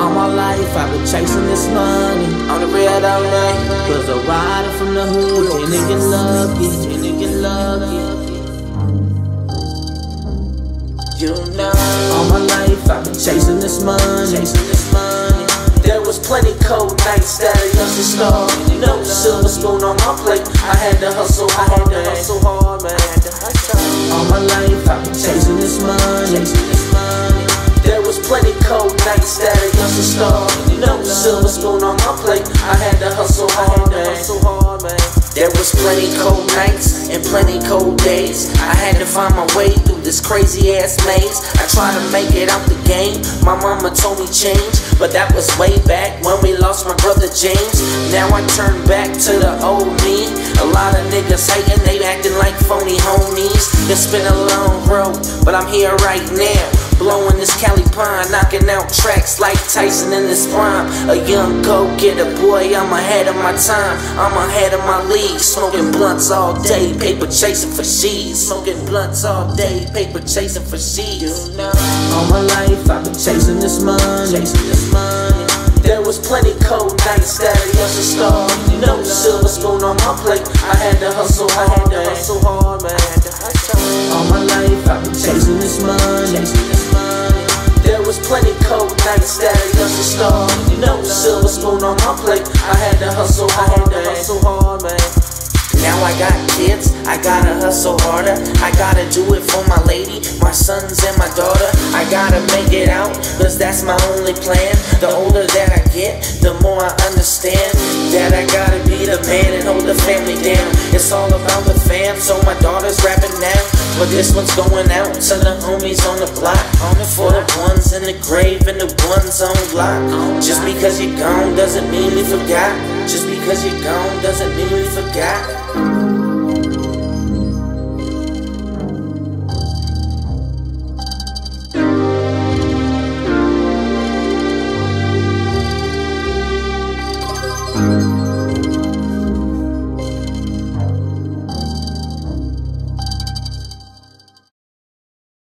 All my life I've been chasing this money. On the real all night. Was a rider from the hood, and it get lucky, and it get lucky. You know, all my life I've been chasing this money, There was plenty cold nights that I used to starve. No silver spoon on my plate. I had to hustle hard, man. All my life I've been chasing this money, There was plenty cold nights that I used to starve. No silver spoon on my plate. I had to hustle hard, man. There was plenty cold nights and plenty cold days. I had to find my way through this crazy ass maze. I tried to make it out the game. My mama told me change, but that was way back when we lost my brother James. Now I turn back to the old me. A lot of niggas hating, they acting like phony homies. It's been a long road, but I'm here right now. Blowing this Cali pine, knocking out tracks like Tyson in his prime. A young go-getter boy, I'm ahead of my time. I'm ahead of my league, smoking blunts all day, paper chasing for sheets. Smoking blunts all day, paper chasing for sheets. All my life I've been chasing this money, There was plenty cold nights that I used to starve. No silver spoon on my plate. I had to hustle hard, man. All my life I've been chasing this money, There was plenty cold nights that I used to starve. No silver spoon on my plate. I had to hustle hard, man. Now I got kids, I gotta hustle harder. I gotta do it for my lady, my sons and my daughter. I gotta make it out, cause that's my only plan. The older that I get, the more I understand that I gotta be the man and hold the family down. It's all about the fam, so my daughter's rapping now. But this one's going out to the homies on the block, for the ones in the grave and the ones on block. Just because you're gone doesn't mean we forgot. Just because you're gone doesn't mean we forgot.